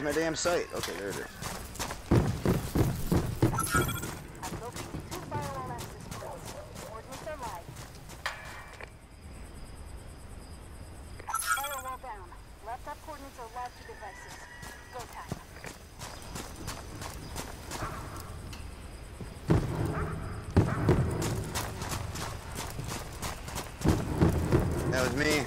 Where's my damn sight? Okay, there it is. That was me.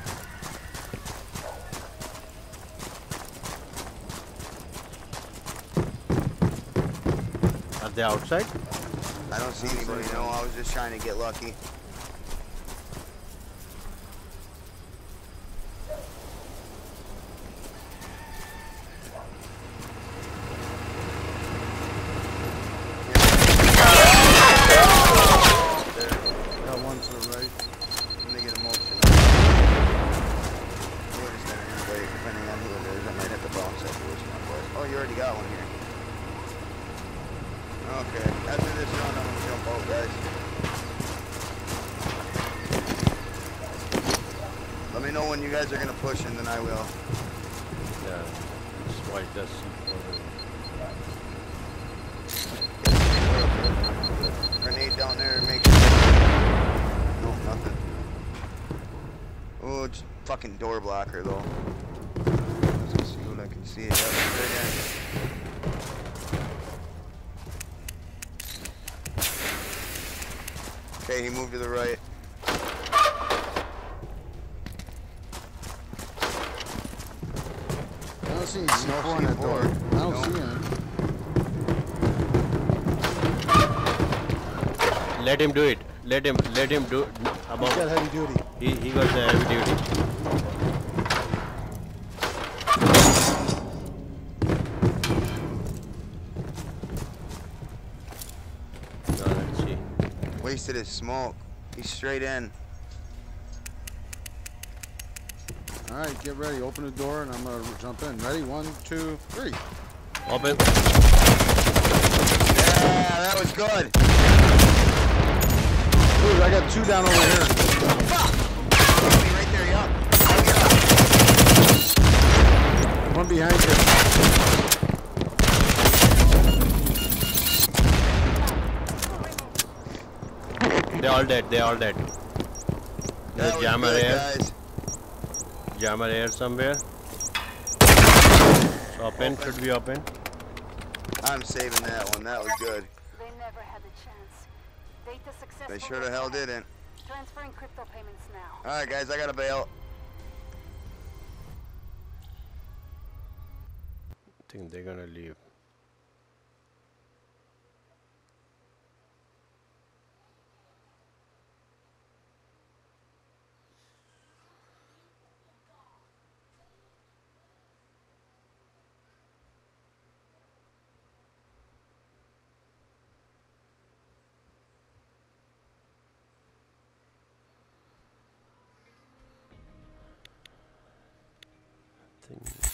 Are they outside? I don't see anybody, no. I was just trying to get lucky. Got one to the right. Let me get a motion. We're just gonna invite, depending on who it is. I might have to bounce afterwards, my boys. Oh, you already got one here. Okay, after this round, I'm gonna jump out, guys. Let me know when you guys are gonna push, and then I will. Yeah. It's white dust. Grenade down there, make sure. No, nothing. Oh, it's fucking door blocker, though. Let's see what I can see. Yep, right in. Okay, he moved to the right. I don't see any C4 on that door. I don't see any. Let him do it. Let him do He's got heavy duty. he got the heavy duty. Now let's see. Wasted his smoke. He's straight in. Alright, get ready. Open the door and I'm gonna jump in. Ready? 1, 2, 3. Open. Yeah, that was good. Dude, I got 2 down over here. Fuck! Right there, yup. One behind you. They're all dead. They're all dead. That There's was jammer good, air. guys. Jammer air somewhere. Open. Should be open. I'm saving that one. That was good. They never had the chance. Data successful. They sure the hell didn't. Transferring crypto payments now. Alright, guys, I gotta bail. I think they're gonna leave. Thing.